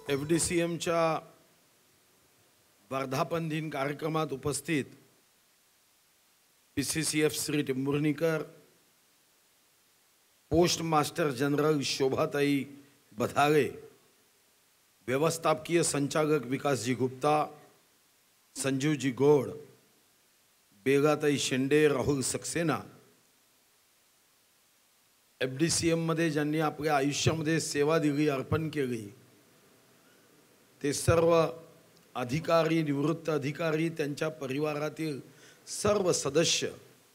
एफडीसीएमच्या वर्धापन दिन कार्यक्रमात उपस्थित PCCF Shri Timburnikar, post master general Shobhatai Badhage, व्यवस्थापकीय संचालक विकासजी गुप्ता, संजीवजी गौड़, बेगाताई शेंडे, राहुल सक्सेना, एफडीसीएम मध्ये ज्यांनी आपल्या आयुष्यामध्ये सेवा दिली, अर्पण केली, ते सर्व अधिकारी, निवृत्त अधिकारी, त्यांच्या परिवारातील सर्व सदस्य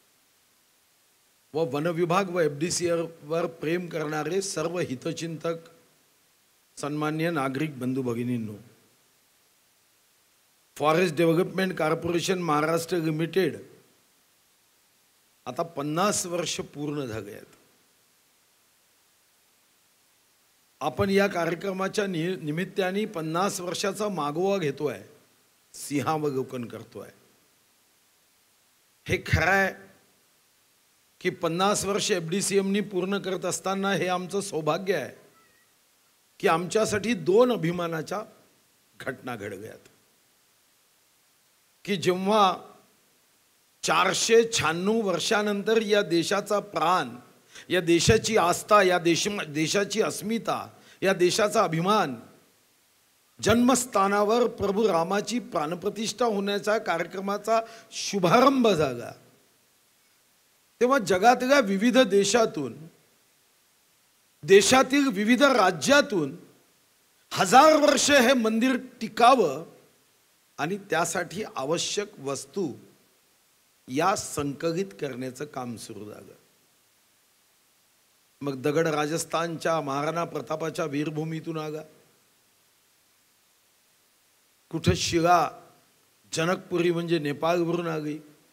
व वन विभाग व एफडीसीवर प्रेम करणारे सर्व हितचिंतक, सन्मान्य नागरिक बंधू भगिनींनो, forest development corporation Maharashtra limited आता 50 वर्ष पूर्ण झाले आहेत. आपण या कार्यक्रमाच्या निमित्ताने 50 वर्षाचा मागोवा घेतोय, सिंहावलोकन करतोय. हे खरं आहे की 50 वर्ष एफडीसीएमनी पूर्ण करत असताना हे आमचं सौभाग्य आहे की आमच्यासाठी 2 अभिमानाच्या घटना घडल्यात. की जेव्हा 496 वर्षानंतर या देशाचा प्राण, या देशाची आस्था, या देशाची अस्मिता, या देशाचा अभिमान जन्मस्थानावर प्रभू रामाची प्राणप्रतिष्ठा होण्याच्या कार्यक्रमाचा शुभारंभ झाला, तेव्हा जगातल्या विविध देशातून, देशातील विविध राज्यातून 1000 वर्ष हे मंदिर टिकावं आणि त्यासाठी आवश्यक वस्तू या संकलित करण्याचं काम सुरू झालं. मग दगड राजस्थानच्या महाराणा प्रतापाच्या वीरभूमीतून आला, कुठे शिळा जनकपुरी म्हणजे नेपाळवरून आली,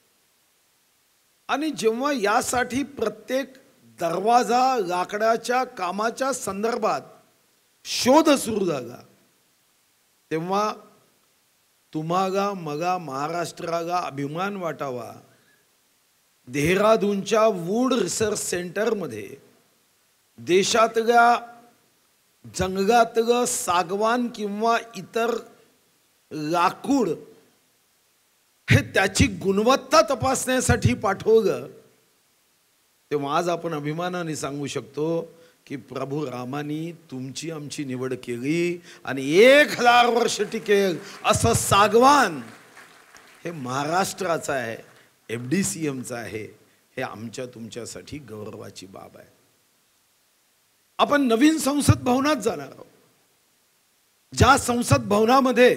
आणि जेव्हा यासाठी प्रत्येक दरवाजा लाकडाच्या कामाच्या संदर्भात शोध सुरू झाला, तेव्हा तुम्हाला मगा महाराष्ट्राला अभिमान वाटावा, देहरादूनच्या वूड रिसर्च सेंटरमध्ये देशातल्या जंगलातलं सागवान किंवा इतर लाकूड हे त्याची गुणवत्ता तपासण्यासाठी पाठवलं, तेव्हा आज आपण अभिमानाने सांगू शकतो की प्रभू रामानी तुमची आमची निवड केली आणि 1000 वर्ष टिकेल असं सागवान हे महाराष्ट्राचं आहे, एफडीसीएमचं आहे. हे आमच्या तुमच्यासाठी गौरवाची बाब आहे. आपण नवीन संसद भवनात जाणार आहोत, ज्या संसद भवनामध्ये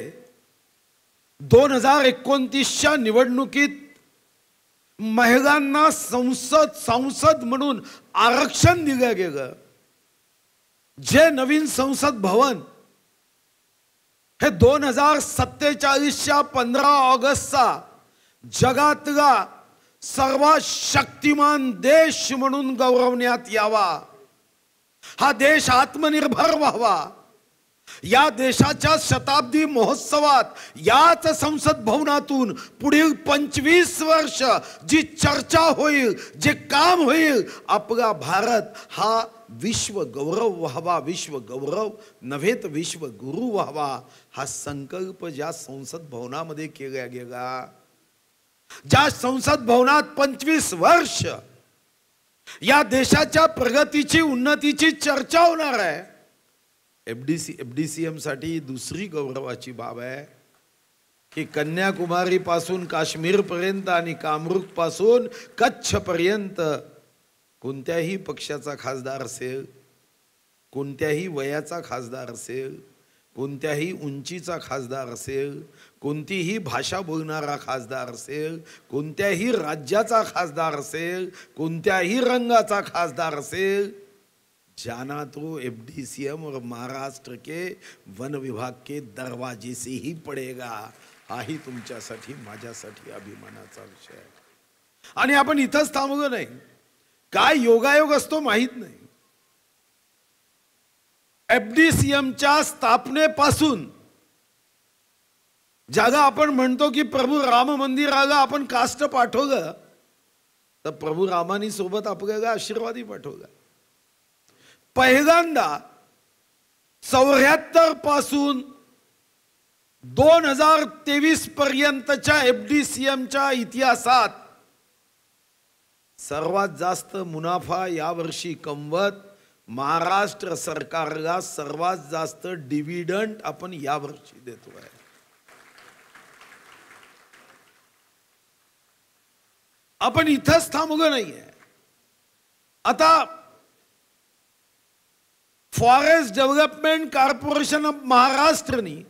2029च्या निवडणुकीत महिलांना संसद म्हणून आरक्षण दिलं गेलं. जे नवीन संसद भवन हे 2047च्या 15 ऑगस्टचा जगातला सर्वात शक्तिमान देश म्हणून गौरवण्यात यावा, हा देश आत्मनिर्भर व्हावा, या देशाच्या शताब्दी महोत्सवात याच संसद भवनातून पुढील 25 वर्ष जी चर्चा होईल, जे काम होईल, आपला भारत हा विश्व गौरव व्हावा, विश्व गौरव नव्हे तर विश्व गुरु व्हावा, हा संकल्प ज्या संसद भवनामध्ये केला गेला, ज्या संसद भवनात 25 वर्ष या देशाच्या प्रगतीची, उन्नतीची चर्चा होणार आहे. एफडीसीएम साठी दुसरी गौरवाची बाब आहे की कन्याकुमारी पासून काश्मीर पर्यंत आणि कामरूप पासून कच्छ पर्यंत कोणत्याही पक्षाचा खासदार असेल, कोणत्याही वयाचा खासदार असेल, कोणत्याही उंचीचा खासदार असेल, कोणतीही भाषा बोलणारा खासदार असेल, कोणत्याही राज्याचा खासदार असेल, कोणत्याही रंगाचा खासदार असेल, जाना तो एफडीसीएम और महाराष्ट्र के वन विभाग के दरवाजे से ही पडेगा. हाही तुमच्यासाठी, माझ्यासाठी अभिमानाचा विषय आहे. आणि आपण इथंच थांबलो नाही, काय योगायोग असतो माहित नाही. एफडीसीएमच्या स्थापनेपासून ज्याला आपण म्हणतो की प्रभू राम मंदिराला आपण काष्ट पाठवलं, तर प्रभू रामानी सोबत आपल्याला आशीर्वादी पाठवला. पहिल्यांदा 74 पासून 2023 पर्यंतच्या एफडीसीएमच्या इतिहासात सर्वात जास्त मुनाफा यावर्षी कमवत महाराष्ट्र सरकारला सर्वात जास्त डिव्हिडंड आपण यावर्षी देतोय. आपण इथंच थांबलो नाहीये. आता फॉरेस्ट डेव्हलपमेंट कॉर्पोरेशन ऑफ महाराष्ट्रनी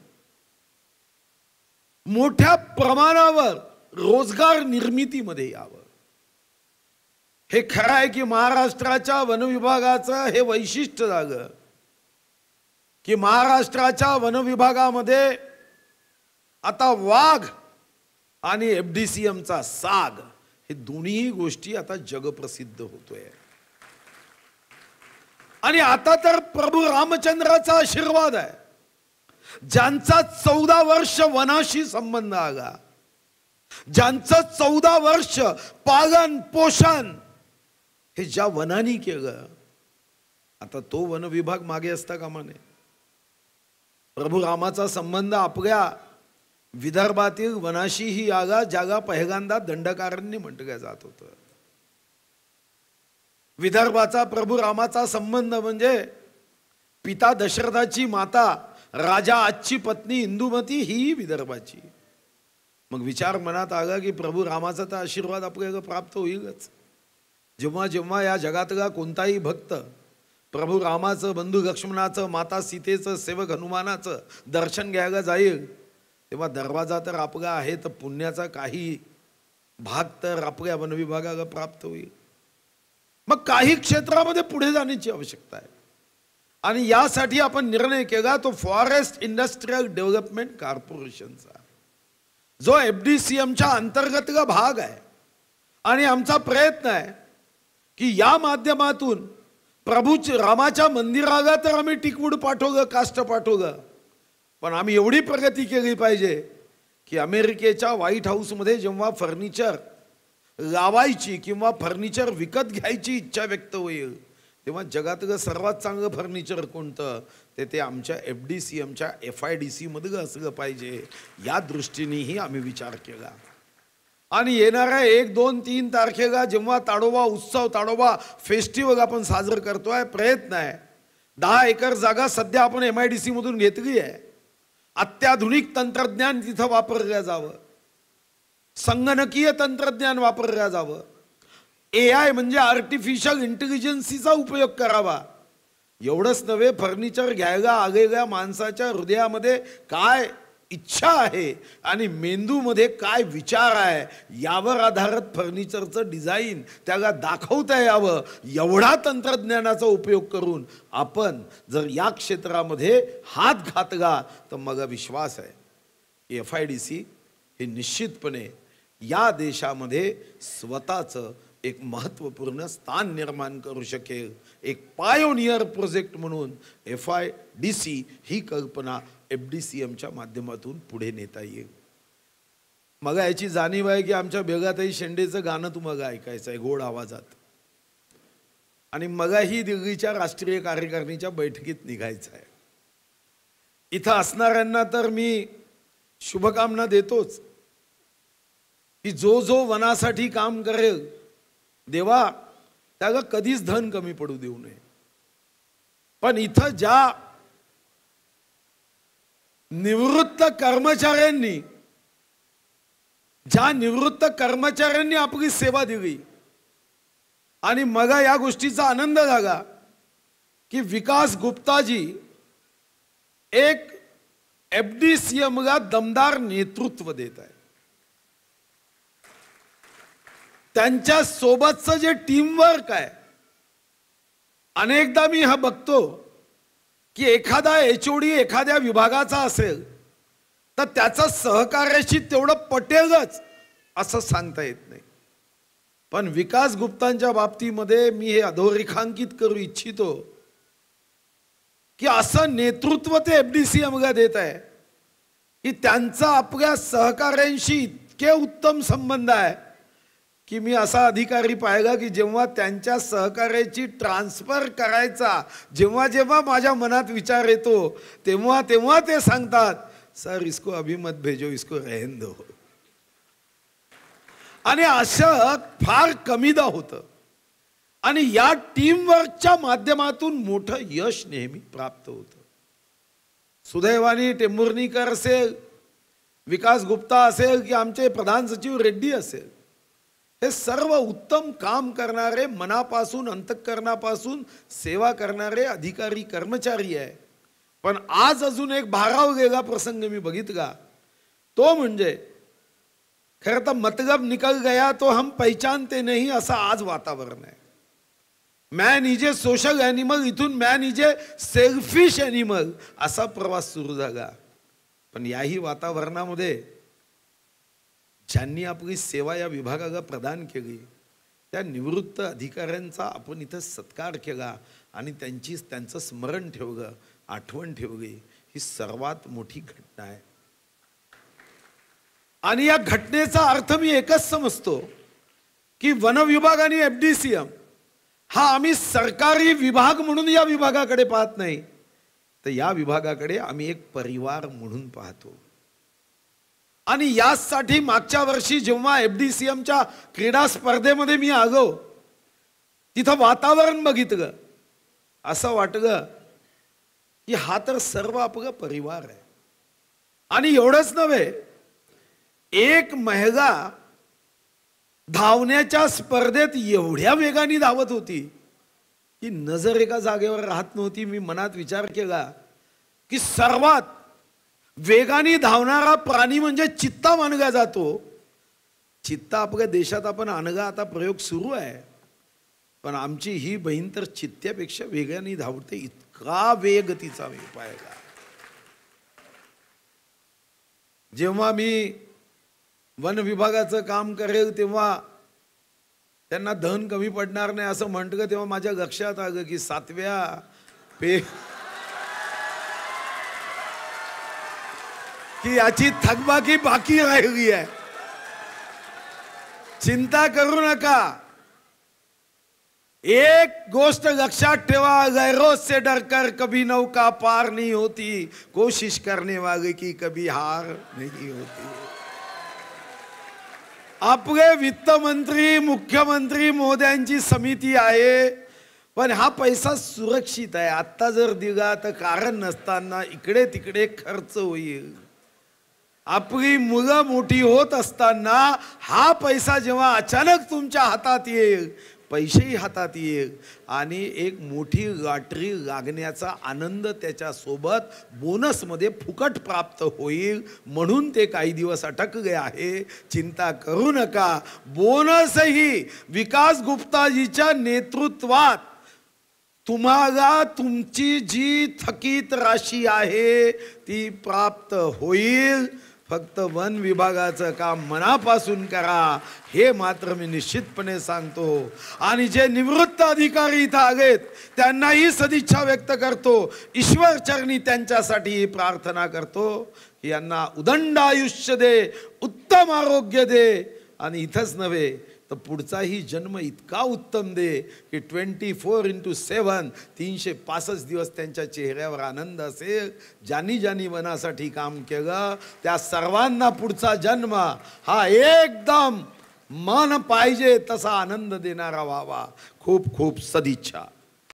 मोठ्या प्रमाणावर रोजगार निर्मितीमध्ये यावं. हे खरं आहे की महाराष्ट्राच्या वन विभागाचं हे वैशिष्ट्य झालं की महाराष्ट्राच्या वन विभागामध्ये आता वाघ आणि एफडीसीएमचा साग हे दोन्ही गोष्टी आता जगप्रसिद्ध होतोय. आणि आता तर प्रभू रामचंद्राचा आशीर्वाद आहे. ज्यांचा 14 वर्ष वनाशी संबंध आला, ज्यांचं 14 वर्ष पालन पोषण हे ज्या वनानी केलं, आता तो वन विभाग मागे असता कामा नये. प्रभू रामाचा संबंध आपल्या विदर्भातील वनाशीही आला, ज्याला पहिल्यांदा दंडकारण्य म्हटलं जात होतं. विदर्भाचा प्रभू रामाचा संबंध म्हणजे पिता दशरथाची माता राजा आजची पत्नी इंदुमती ही विदर्भाची. मग विचार मनात आला की प्रभू रामाचा तर आशीर्वाद आपल्याला प्राप्त होईलच. जेव्हा जेव्हा या जगातला कोणताही भक्त प्रभू रामाचं, बंधू लक्ष्मणाचं, माता सीतेचं, सेवक हनुमानाचं दर्शन घ्यायला जाईल, तेव्हा दरवाजा तर आपला आहे, तर पुण्याचा काही भाग तर आपल्या वन विभागाला प्राप्त होईल. मग काही क्षेत्रामध्ये पुढे जाण्याची आवश्यकता आहे. आणि यासाठी आपण निर्णय केला तो फॉरेस्ट इंडस्ट्रियल डेव्हलपमेंट कॉर्पोरेशनचा, जो एफडीसीएमच्या अंतर्गतला भाग आहे. आणि आमचा प्रयत्न आहे की या माध्यमातून प्रभू रामाच्या मंदिराला तर आम्ही टिकवूड पाठवलं, काष्ट पाठवलं, पण आम्ही एवढी प्रगती केली पाहिजे की अमेरिकेच्या व्हाईट हाऊसमध्ये जेव्हा फर्निचर लावायची किंवा फर्निचर विकत घ्यायची इच्छा व्यक्त होईल, तेव्हा जगातलं सर्वात चांगलं फर्निचर कोणतं ते आमच्या एफडीसीएमच्या FIDC मधलं असलं पाहिजे. या दृष्टीनेही आम्ही विचार केला. आणि येणाऱ्या 1, 2, 3 तारखेला जेव्हा ताडोबा उत्सव, ताडोबा फेस्टिवल आपण साजरं करतोय, प्रयत्न आहे 10 एकर जागा सध्या आपण MIDC मधून घेतली आहे. अत्याधुनिक तंत्रज्ञान तिथं वापरलं जावं, संगणकीय तंत्रज्ञान वापरलं जावं, AI म्हणजे आर्टिफिशियल इंटेलिजन्सीचा उपयोग करावा. एवढंच नव्हे, फर्निचर घ्यायला आलेल्या माणसाच्या हृदयामध्ये काय इच्छा आहे आणि मेंदूमध्ये काय विचार आहे यावर आधारित फर्निचरचं डिझाईन त्याला दाखवता यावं, एवढा तंत्रज्ञानाचा उपयोग करून आपण जर या क्षेत्रामध्ये हात घातला तर मला विश्वास आहे FIDC हे निश्चितपणे या देशामध्ये स्वतःचं एक महत्त्वपूर्ण स्थान निर्माण करू शकेल. एक पायोनियर प्रोजेक्ट म्हणून FIDC ही कल्पना एफडीसीएमच्या माध्यमातून पुढे नेता येईल. मला याची जाणीव आहे की आमच्या बेगाताई शेंडेचं गाणं तुम्हाला ऐकायचं आहे गोड आवाजात, आणि मलाही दिल्लीच्या राष्ट्रीय कार्यकारिणीच्या बैठकीत निघायचं आहे. इथं असणाऱ्यांना तर मी शुभकामना देतोच की जो जो वनासाठी काम करेल, देवा त्याला कधीच धन कमी पडू देऊ नये. पण इथं ज्या निवृत्त कर्मचाऱ्यांनी आपली सेवा दिली, आणि मला या गोष्टीचा आनंद झाला की विकास गुप्ताजी एक एफडीसीएमला दमदार नेतृत्व देत आहे. त्यांच्या सोबतचं जे टीमवर्क आहे, अनेकदा मी हा बघतो की एखादा HOD एखाद्या विभागाचा असेल तर त्याचा सहकार्याशी तेवढं पटेलच असं सांगता येत नाही. पण विकास गुप्तांच्या बाबतीमध्ये मी हे अधोरेखांकित करू इच्छितो की असं नेतृत्व ते एफडीसीएमला देत आहे की त्यांचा आपल्या सहकार्यांशी इतके उत्तम संबंध आहे की मी असा अधिकारी पाहिला की जेव्हा त्यांच्या सहकार्याची ट्रान्सफर करायचा जेव्हा जेव्हा माझ्या मनात विचार येतो तेव्हा तेव्हा ते सांगतात, सर इसको अभी मत भेजो, इसको रहने दो. आणि असं फार कमीदा होतं. आणि या टीमवर्कच्या माध्यमातून मोठं यश नेहमी प्राप्त होतं. सुदैवाने टेंभुर्णीकर असेल, विकास गुप्ता असेल की आमचे प्रधान सचिव रेड्डी असेल, हे सर्व उत्तम काम करणारे, मनापासून अंतःकरणापासून सेवा करणारे अधिकारी कर्मचारी आहे. पण आज अजून एक भारावलेला प्रसंग मी बघितला, तो म्हणजे खरं तर मतलब निकल गया तो हम पहचानते नहीं असं आज वातावरण आहे. Man is a social animal इथून man is a selfish animal असा प्रवास सुरू झाला. पण याही वातावरणामध्ये ज्यांनी आपली सेवा या विभागाला प्रदान केली त्या निवृत्त अधिकाऱ्यांचा आपण इथं सत्कार केला आणि त्यांचं स्मरण ठेवलं, आठवण ठेवली, ही सर्वात मोठी घटना आहे. आणि या घटनेचा अर्थ मी एकच समजतो की वन विभाग आणि FDCM हा आम्ही सरकारी विभाग म्हणून या विभागाकडे पाहत नाही, तर या विभागाकडे आम्ही एक परिवार म्हणून पाहतो. आणि यासाठी मागच्या वर्षी जेव्हा FDCMच्या क्रीडा स्पर्धेमध्ये मी आलो, तिथं वातावरण बघितलं, असं वाटलं की हा तर सर्व आपला परिवार आहे. आणि एवढंच नव्हे, एक महिला धावण्याच्या स्पर्धेत एवढ्या वेगाने धावत होती की नजर एका जागेवर राहत नव्हती. मी मनात विचार केला की सर्वात वेगाने धावणारा प्राणी म्हणजे चित्ता मानला जातो. चित्ता आपल्या देशात आपण आणला, आता प्रयोग सुरू आहे, पण आमची ही बहीण तर चित्त्यापेक्षा वेगाने धावते. इतका वेग तिचा मी पाहिला. जेव्हा मी वन विभागाचं काम करेल तेव्हा त्यांना धन कमी पडणार नाही असं म्हटलं, तेव्हा माझ्या लक्षात आलं की 7व्या की याची थकबाकी बाकी राहिली आहे. चिंता करू नका. एक गोष्ट लक्षात ठेवा, गैरों से डरकर कभी नौका पार नहीं होती, कोशिश करने वाले की कभी हार नहीं होती. आपले वित्त मंत्री मुख्यमंत्री महोदयांची समिती आहे, पण हा पैसा सुरक्षित आहे. आता जर दिला तर कारण नसताना इकडे तिकडे खर्च होईल. आपली मुलं मोठी होत असताना हा पैसा जेव्हा अचानक तुमच्या हातात येईल, पैसेही हातात येईल आणि एक मोठी लॉटरी लागण्याचा आनंद त्याच्यासोबत बोनसमध्ये फुकट प्राप्त होईल. म्हणून ते काही दिवस अटकले आहे. चिंता करू नका. बोनसही विकास गुप्ताजीच्या नेतृत्वात तुम्हाला तुमची जी थकीत राशी आहे ती प्राप्त होईल. फक्त वन विभागाचं काम मनापासून करा, हे मात्र मी निश्चितपणे सांगतो. आणि जे निवृत्त अधिकारी इथं आलेत त्यांनाही सदिच्छा व्यक्त करतो. ईश्वर चरणी त्यांच्यासाठी प्रार्थना करतो की यांना उदंड आयुष्य दे, उत्तम आरोग्य दे, आणि इथंच नव्हे तर पुढचाही जन्म इतका उत्तम दे की 24/7 365 दिवस त्यांच्या चेहऱ्यावर आनंद असेल. ज्यांनी ज्यांनी वनासाठी काम केलं त्या सर्वांना पुढचा जन्म हा एकदम मन पाहिजे तसा आनंद देणारा व्हावा. खूप खूप सदिच्छा.